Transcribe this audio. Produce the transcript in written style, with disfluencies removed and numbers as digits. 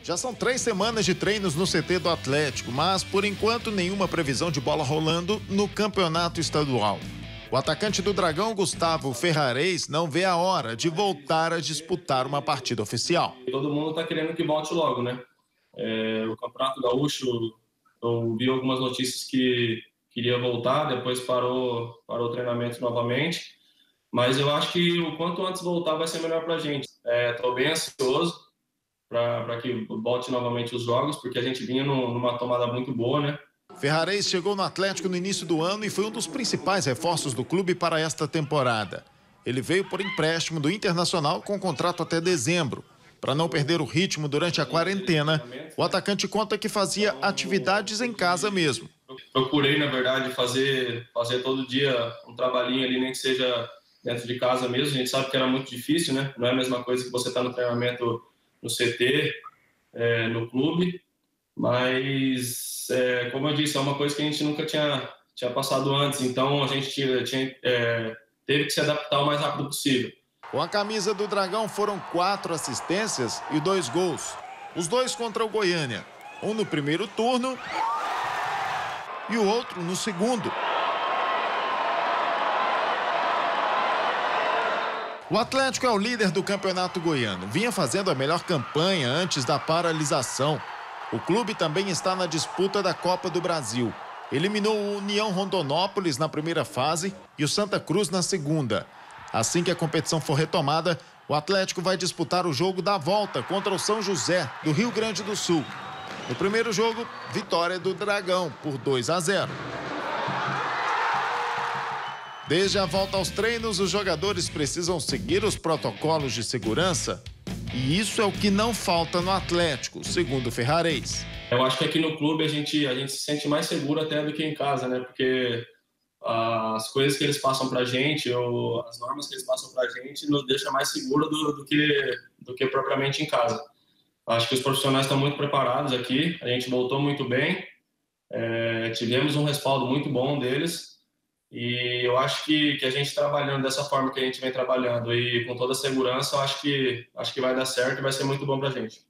Já são 3 semanas de treinos no CT do Atlético, mas por enquanto nenhuma previsão de bola rolando no campeonato estadual. O atacante do Dragão, Gustavo Ferrarez, não vê a hora de voltar a disputar uma partida oficial. Todo mundo está querendo que volte logo, né? O Campeonato Gaúcho, eu vi algumas notícias que queria voltar, depois parou o treinamento novamente. Mas eu acho que o quanto antes voltar vai ser melhor para a gente. Estou bem ansioso para que volte novamente os jogos, porque a gente vinha numa tomada muito boa, né? Ferrarez chegou no Atlético no início do ano e foi um dos principais reforços do clube para esta temporada. Ele veio por empréstimo do Internacional com contrato até dezembro. Para não perder o ritmo durante a quarentena, o atacante conta que fazia atividades em casa mesmo. Procurei, na verdade, fazer todo dia um trabalhinho ali, nem que seja dentro de casa mesmo. A gente sabe que era muito difícil, né? Não é a mesma coisa que você está no treinamento no CT, no clube, mas, como eu disse, é uma coisa que a gente nunca tinha passado antes, então a gente teve que se adaptar o mais rápido possível. Com a camisa do Dragão foram 4 assistências e 2 gols. Os 2 contra o Goiânia, um no primeiro turno e o outro no segundo. O Atlético é o líder do campeonato goiano. Vinha fazendo a melhor campanha antes da paralisação. O clube também está na disputa da Copa do Brasil. Eliminou o União Rondonópolis na primeira fase e o Santa Cruz na segunda. Assim que a competição for retomada, o Atlético vai disputar o jogo da volta contra o São José, do Rio Grande do Sul. No primeiro jogo, vitória do Dragão por 2-0. Desde a volta aos treinos, os jogadores precisam seguir os protocolos de segurança. E isso é o que não falta no Atlético, segundo Ferrarez. Eu acho que aqui no clube a gente se sente mais seguro até do que em casa, né? Porque as coisas que eles passam pra gente, ou as normas que eles passam pra gente, nos deixa mais seguro do que propriamente em casa. Acho que os profissionais estão muito preparados aqui, a gente voltou muito bem, tivemos um respaldo muito bom deles. E eu acho que a gente trabalhando dessa forma que a gente vem trabalhando e com toda a segurança, eu acho que vai dar certo e vai ser muito bom pra gente.